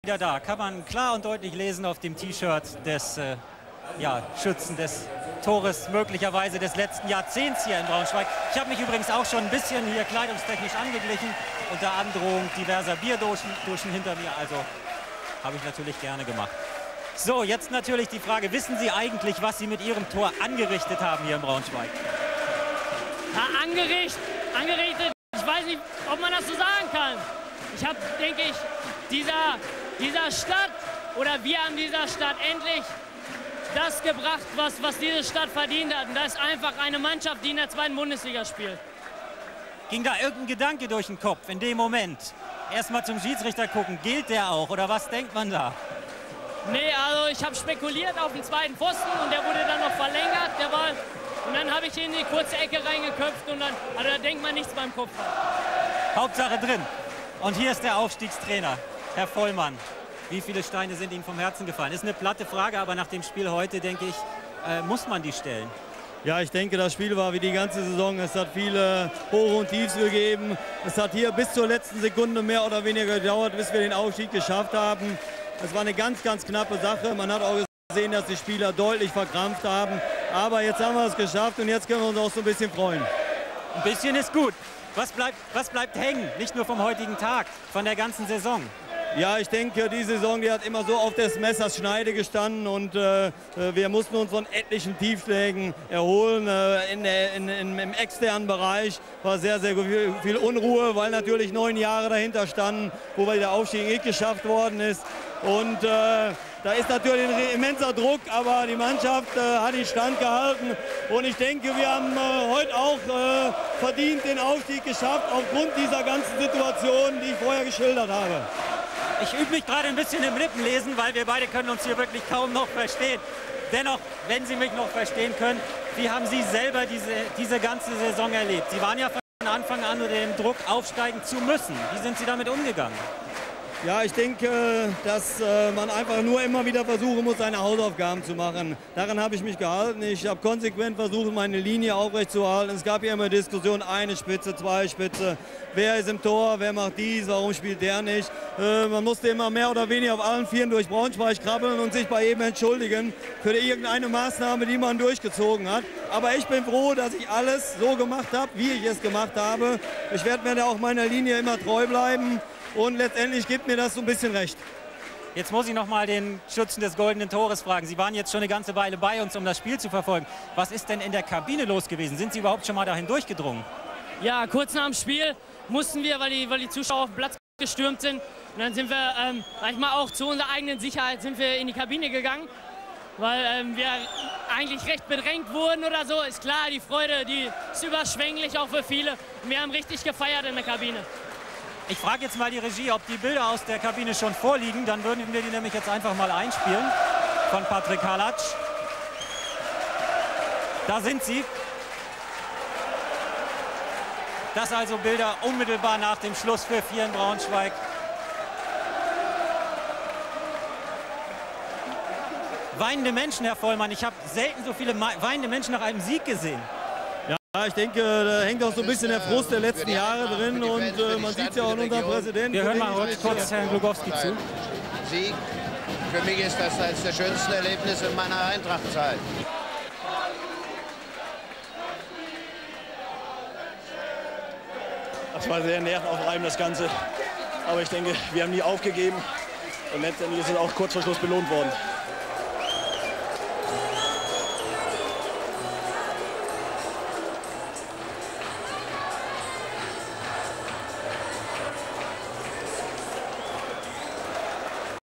Wieder da, kann man klar und deutlich lesen auf dem T-Shirt des Schützen des Tores möglicherweise des letzten Jahrzehnts hier in Braunschweig. Ich habe mich übrigens auch schon ein bisschen hier kleidungstechnisch angeglichen, unter Androhung diverser Bierdoschen hinter mir, also habe ich natürlich gerne gemacht. So, jetzt natürlich die Frage, wissen Sie eigentlich, was Sie mit Ihrem Tor angerichtet haben hier in Braunschweig? Ja, angerichtet, ich weiß nicht, ob man das so sagen kann. Ich habe, denke ich, dieser Stadt, oder wir haben dieser Stadt endlich das gebracht, was diese Stadt verdient hat. Und das ist einfach eine Mannschaft, die in der 2. Bundesliga spielt. Ging da irgendein Gedanke durch den Kopf in dem Moment? Erstmal zum Schiedsrichter gucken, gilt der auch oder was denkt man da? Nee, also ich habe spekuliert auf den 2. Pfosten und der wurde dann noch verlängert, der Ball. Und dann habe ich in die kurze Ecke reingeköpft und dann, also da denkt man nichts beim Kopf. Hauptsache drin. Und hier ist der Aufstiegstrainer, Herr Vollmann. Wie viele Steine sind Ihnen vom Herzen gefallen? Ist eine platte Frage, aber nach dem Spiel heute, denke ich, muss man die stellen. Ja, ich denke, das Spiel war wie die ganze Saison. Es hat viele Hoch- und Tiefs gegeben. Es hat hier bis zur letzten Sekunde mehr oder weniger gedauert, bis wir den Aufstieg geschafft haben. Es war eine ganz, ganz knappe Sache. Man hat auch gesehen, dass die Spieler deutlich verkrampft haben. Aber jetzt haben wir es geschafft und jetzt können wir uns auch so ein bisschen freuen. Ein bisschen ist gut. Was bleibt hängen? Nicht nur vom heutigen Tag, von der ganzen Saison. Ja, ich denke, die Saison, die hat immer so auf des Messers Schneide gestanden und wir mussten uns von etlichen Tiefschlägen erholen. Im externen Bereich war sehr, sehr viel Unruhe, weil natürlich 9 Jahre dahinter standen, wo der Aufstieg nicht geschafft worden ist. Und da ist natürlich ein immenser Druck, aber die Mannschaft hat den Stand gehalten. Und ich denke, wir haben heute auch verdient den Aufstieg geschafft, aufgrund dieser ganzen Situation, die ich vorher geschildert habe. Ich übe mich gerade ein bisschen im Lippenlesen, weil wir beide können uns hier wirklich kaum noch verstehen. Dennoch, wenn Sie mich noch verstehen können, wie haben Sie selber diese ganze Saison erlebt? Sie waren ja von Anfang an unter dem Druck, aufsteigen zu müssen. Wie sind Sie damit umgegangen? Ja, ich denke, dass man einfach nur immer wieder versuchen muss, seine Hausaufgaben zu machen. Daran habe ich mich gehalten. Ich habe konsequent versucht, meine Linie aufrechtzuerhalten. Es gab ja immer Diskussionen, eine Spitze, 2 Spitze. Wer ist im Tor, wer macht dies, warum spielt der nicht? Man musste immer mehr oder weniger auf allen Vieren durch Braunschweig krabbeln und sich bei jedem entschuldigen für irgendeine Maßnahme, die man durchgezogen hat. Aber ich bin froh, dass ich alles so gemacht habe, wie ich es gemacht habe. Ich werde mir da auch meiner Linie immer treu bleiben. Und letztendlich gibt mir das so ein bisschen recht. Jetzt muss ich noch mal den Schützen des Goldenen Tores fragen. Sie waren jetzt schon eine ganze Weile bei uns, um das Spiel zu verfolgen. Was ist denn in der Kabine los gewesen? Sind Sie überhaupt schon mal dahin durchgedrungen? Ja, kurz nach dem Spiel mussten wir, weil die Zuschauer auf den Platz gestürmt sind. Und dann sind wir, manchmal auch zu unserer eigenen Sicherheit, sind wir in die Kabine gegangen. Weil wir eigentlich recht bedrängt wurden oder so. Ist klar, die Freude, die ist überschwänglich auch für viele. Und wir haben richtig gefeiert in der Kabine. Ich frage jetzt mal die Regie, ob die Bilder aus der Kabine schon vorliegen. Dann würden wir die nämlich jetzt einfach mal einspielen von Patrick Halatsch. Da sind sie. Das also Bilder unmittelbar nach dem Schlusspfiff hier in Braunschweig. Weinende Menschen, Herr Vollmann. Ich habe selten so viele weinende Menschen nach einem Sieg gesehen. Ja, ich denke, da hängt auch so ein bisschen der Frust der letzten Jahre drin und man sieht es ja auch an unserem Präsidenten. Wir hören mal kurz Herrn Glogowski zu. Sieg, für mich ist das eines der schönsten Erlebnisse in meiner Eintracht-Zeit. Das war sehr nervenaufreibend, das Ganze. Aber ich denke, wir haben nie aufgegeben und letztendlich sind auch kurz vor Schluss belohnt worden.